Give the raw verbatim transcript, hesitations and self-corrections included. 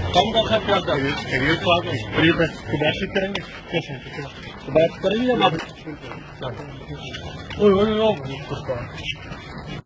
कम का खर्च क्या करिए तो आप करीब बातचीत करेंगे कैसे तो बात करेंगे या बात